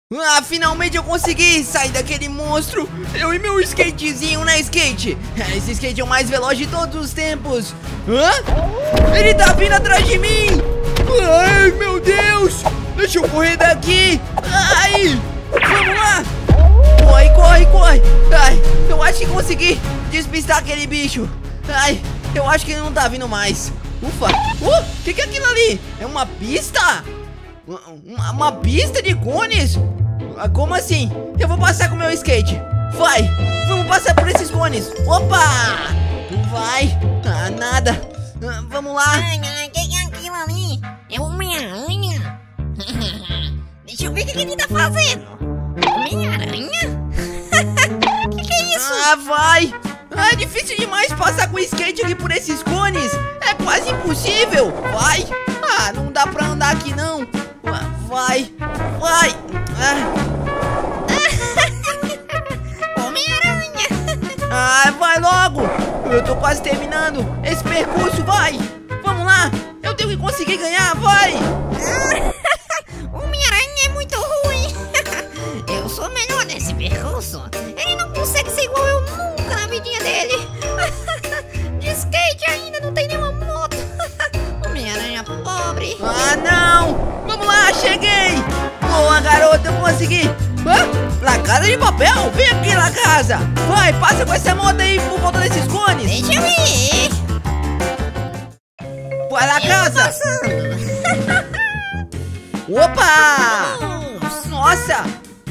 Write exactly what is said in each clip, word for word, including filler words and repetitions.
Ah, finalmente eu consegui sair daquele monstro. Eu e meu skatezinho, né, skate? Esse skate é o mais veloz de todos os tempos. Hã? Ele tá vindo atrás de mim. Ai, meu Deus. Deixa eu correr daqui. Ai, vamos lá. Corre, corre, corre. Ai, eu acho que consegui despistar aquele bicho. Ai, eu acho que ele não tá vindo mais. Ufa. Uh, o que que é aquilo ali? É uma pista? Uma, uma pista de cones? Como assim? Eu vou passar com o meu skate. Vai, vamos passar por esses cones. Opa! Vai. Ah, nada. Ah, vamos lá. Ai, ai, o que é aquilo ali? É uma aranha. Deixa eu ver o que, que ele tá fazendo. Uma aranha? O que, que é isso? Ah, vai. Ah, é difícil demais passar com o skate aqui por esses cones. É quase impossível. Vai. Ah, não dá pra andar aqui não. Vai, vai. Ah. Homem-Aranha. Ah, vai logo. Eu tô quase terminando esse percurso, vai. Vamos lá. Eu tenho que conseguir ganhar, vai. Homem-Aranha é muito ruim. Eu sou melhor nesse percurso. Ele não consegue ser igual eu nunca na vidinha dele. De skate ainda, não tem nenhuma moto. Homem-Aranha pobre. Ah, não. Vamos lá, cheguei. Boa, garota, eu consegui. Hã? La Casa de Papel? Vem aqui, La Casa. Vai, passa com essa moto aí por volta desses cones. Deixa eu ir. Vai, La Casa. Opa! Vamos. Nossa!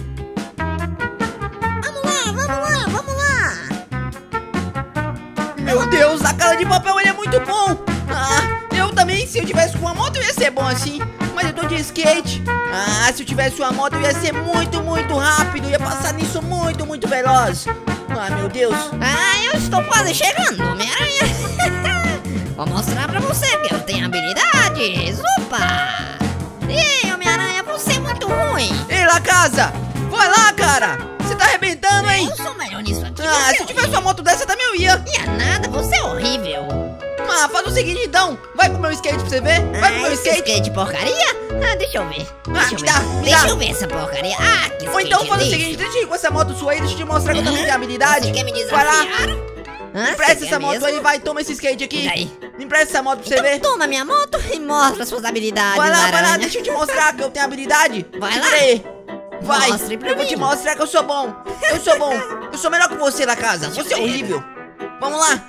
Vamos lá, vamos lá, vamos lá. Meu Deus, La Casa de Papel, ele é muito bom. Ah, eu também, se eu tivesse com uma moto, eu ia ser bom assim. Mas eu tô de skate. Ah, se eu tivesse uma moto, eu ia ser muito, muito rápido. Eu ia passar nisso muito, muito veloz. Ah, meu Deus. Ah, eu estou quase chegando, Homem-Aranha. Vou mostrar pra você que eu tenho habilidades. Opa! Ei, Homem-Aranha, você é muito ruim. Ei, La Casa, vai lá, cara. Você tá arrebentando, hein? Eu sou melhor nisso aqui. Ah, se eu tivesse uma moto dessa, também eu ia. Ia nada, você é horrível. Ah, faz o seguinte então. Vai com o meu skate pra você ver. Vai com o meu Ah, esse skate. skate porcaria? Ah, deixa eu ver. Deixa Ah, eu me ver. dá, me deixa dá. eu ver essa porcaria. Ah, que skate Ou então faz o lixo. seguinte, deixa eu ir com essa moto sua aí. Deixa eu te mostrar que eu também tenho habilidade. Você quer me Vai lá. desafiar? Ah, Me empresta essa moto aí, vai, toma esse skate aqui. E daí? Me empresta essa moto pra você Então ver. toma minha moto e mostra suas habilidades, Vai lá, vai lá, Aranha. deixa eu te mostrar que eu tenho habilidade. Vai Segura lá. aí. Vai, Mostre pra eu vou mim. te mostrar que eu sou bom. Eu sou bom. Eu sou melhor que você na casa. Você é horrível. Vamos lá.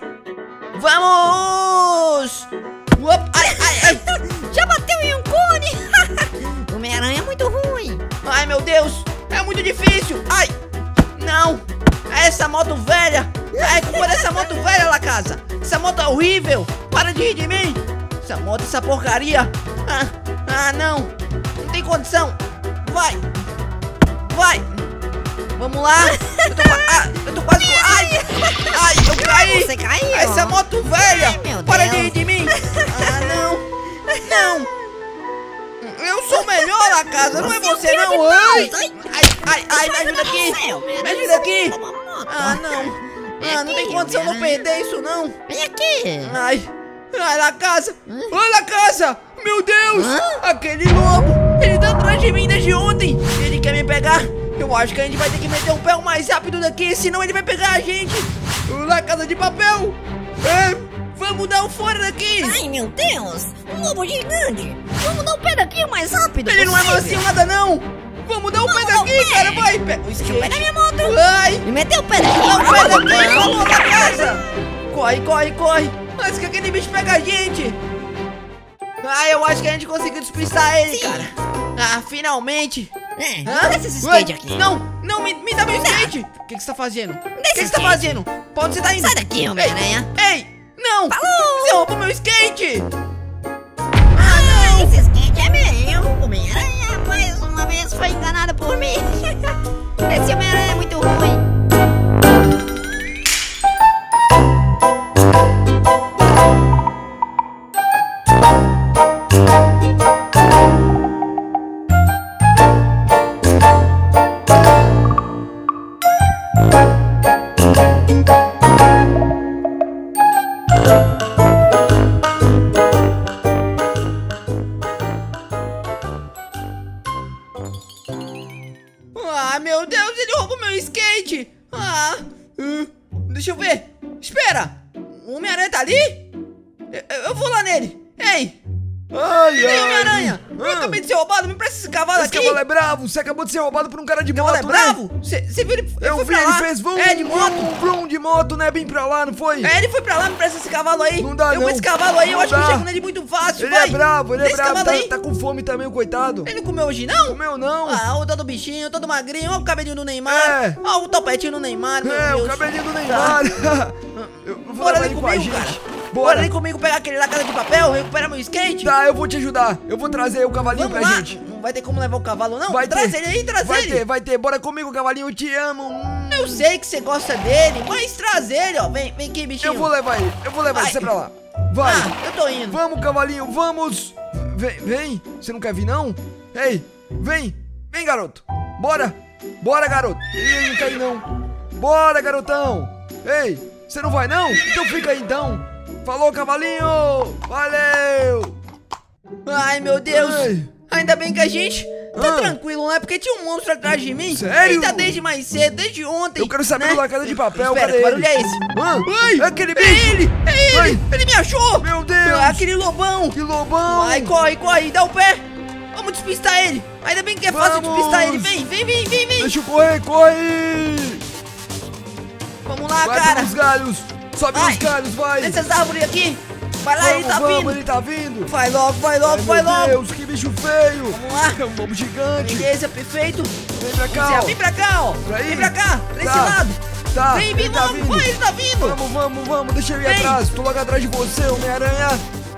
Vamos! Opa, ai, ai, ai. Já bateu em um cone! Homem-Aranha é muito ruim. Ai, meu Deus. É muito difícil. Ai, não. É essa moto velha. É culpa dessa moto velha, La Casa. Essa moto é horrível. Para de rir de mim. Essa moto, essa porcaria. Ah, ah, não. Não tem condição. Vai. Vai. Vamos lá. Eu tô, ah, eu tô quase... Ai, ai, eu caí. Você caiu. Essa moto velha. Ai, meu Para Deus. de rir de mim. Ah, não. Não. Eu sou melhor, La Casa. Não é você, não. Ai, ai, ai, ai, me ajuda aqui. Me ajuda aqui. Ah, não. Ah, não tem condição de eu perder isso, não. Vem aqui. Ai, ai, La Casa. Ai, La Casa. Meu Deus. Hã? Aquele lobo. Ele tá atrás de mim desde ontem. Ele quer me pegar. Eu acho que a gente vai ter que meter um pé o mais rápido daqui, senão ele vai pegar a gente. La Casa de Papel. É, vamos dar um fora daqui. Ai, meu Deus. Um lobo gigante. Vamos dar o pé daqui o mais rápido Ele não é possível. mansinho nada, não. Vamos dar um pé Vamos dar um daqui, pé. cara. Vai, pega o Deixa eu pegar skate. minha moto. Ai. E meteu o pé daqui. Dá um pé daqui, falou, La Casa. Corre, corre, corre. Antes que aquele bicho pega a gente. Ah, eu acho que a gente conseguiu despistar ele, Sim. cara. Ah, finalmente. É, Hã? desce esse skate Ué, aqui. Não, não, me, me dá meu skate. O que, que você tá fazendo? O que, que você tá skate. fazendo? Pra onde você tá indo? Sai daqui, Homem-Aranha. Ei, ei, não. Falou. Você roubou meu skate. Ah, esse skate é meu. Homem-Aranha mais uma vez foi enganado por mim. Esse Homem-Aranha é muito ruim. Thank you. Ah, meu Deus, ele roubou meu skate. Ah, hum, deixa eu ver. Espera, o Homem-Aranha tá ali? Eu, eu vou lá nele. Ei, Ai, ei, ai. Homem-Aranha, eu Ah. acabei de ser roubado, me presta esse cavalo Esse aqui. cavalo é bravo, você acabou de ser roubado por um cara de Cavalo moto, é bravo? Você viu ele, ele Eu foi vi, pra ele lá. fez vum, É, de moto. vum, vum de moto, né? Bem pra lá, não foi? É, ele foi pra lá, me presta esse cavalo aí. Não dá, eu não. vou esse cavalo aí, eu Não acho que eu dá. chego nele muito fácil, Ele vai. é bravo, ele Dê é esse bravo, cavalo tá, aí. tá com fome também, o coitado. Ele não comeu hoje, não? Comeu não. Ah, o todo bichinho, todo magrinho, olha o cabelinho do Neymar. É. Olha o topetinho do Neymar, meu É, Deus. o cabelinho do Neymar. Eu não vou Bora levar ali ele com a comigo, gente. cara. Bora Bora. ali comigo pegar aquele lá, Casa de Papel, recuperar meu skate. Tá, eu vou te ajudar. Eu vou trazer o cavalinho Vamos pra lá. gente. Não vai ter como levar o cavalo, não? Vai traz ter. ele aí, traz Vai ele. ter, vai ter. Bora comigo, cavalinho, eu te amo. Hum. Eu sei que você gosta dele, mas traz ele, ó. Vem, vem aqui, bichinho. Eu vou levar ele, eu vou levar Vai. você pra lá. Vai. Ah, eu tô indo. Vamos, cavalinho, vamos. Vem, vem. Você não quer vir, não? Ei, vem. Vem, garoto. Bora. Bora, garoto. Ih, não quer ir, não. Bora, garotão. Ei, você não vai, não? Então fica aí, então. Falou, cavalinho. Valeu. Ai, meu Deus. Ei. Ainda bem que a gente tá Ah. tranquilo, né? Porque tinha um monstro atrás de mim. Sério? Ele tá desde mais cedo, desde ontem. Eu quero saber né? do La Casa de Papel. Espera, cadê que barulho ele? é esse? Ah, é aquele bicho. É ele! É ele! Ai. Ele me achou! Meu Deus. É aquele lobão! Que lobão. Vai, corre, corre, dá o pé! Vamos despistar ele! Ainda bem que é fácil Vamos. despistar ele! Vem, vem, vem, vem, vem! Deixa eu correr, corre. Vamos lá, Vai cara! pelos galhos. Sobe Vai. nos galhos, vai. Nessas árvores aqui! Vai lá, Vamos, ele tá vamos, vindo! ele tá vindo. Vai logo, vai logo, Ai, vai meu logo! Deus, que bicho feio. Vamos lá! É um lobo gigante. Beleza, perfeito! Vem pra cá, Zé, ó. vem pra cá, ó! Pra aí. Vem pra cá, pra esse Tá. lado! Tá, Vem, vem ele tá logo! vindo. Vai, ele tá vindo! Vamos, vamos, vamos. Deixa eu ir Vem. atrás. Tô logo atrás de você, Homem-Aranha.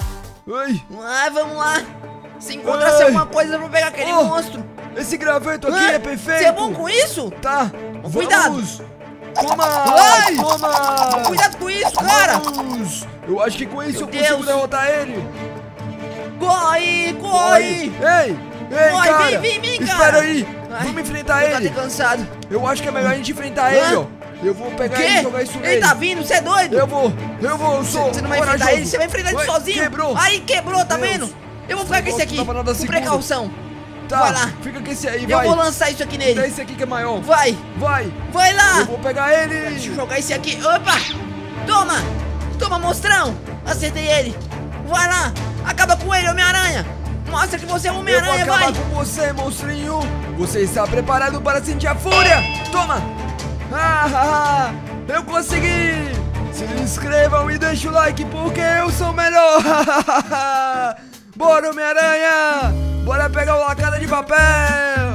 Ai, Ah, vamos lá! Se encontrasse Ai. alguma coisa, eu vou pegar aquele Oh, monstro! esse graveto aqui Ah, é perfeito. Você é bom com isso? Tá, Cuidado. vamos. Toma, Ai. toma. Cuidado com isso, cara! Vamos. Eu acho que com isso Meu eu consigo Deus. derrotar ele. Corre, corre! Ei, ei, Corre, cara. vem, vem, vem, cara. Espera aí. Ai, Vamos enfrentar Eu tô ele. até cansado. Eu acho que é melhor a gente enfrentar ele, ó. Eu vou O pegar quê? ele e jogar isso Ele nele. tá vindo, você é doido? Eu vou, eu vou, eu sou Você não vai enfrentar corajoso. ele, você vai enfrentar ele Ai, sozinho. Quebrou. Aí, quebrou, tá Deus. vendo? Eu vou ficar com esse Nossa, aqui, tava na da com segunda. precaução. Tá, Vai lá. fica com esse aí, Eu vai. vou lançar isso aqui Dá nele. esse aqui que é maior. Vai, Vai, vai lá. eu vou pegar ele. Deixa eu jogar esse aqui. Opa! Toma! Toma, monstrão! Acertei ele. Vai lá. Acaba com ele, Homem-Aranha. Mostra que você é o Eu vou Homem-Aranha, acabar vai. com você, monstrinho. Você está preparado para sentir a fúria? Toma. Ah, ah, ah. Eu consegui. Se inscrevam e deixem o like porque eu sou o melhor. Bora, Homem-Aranha. Bora pegar o La Casa de Papel.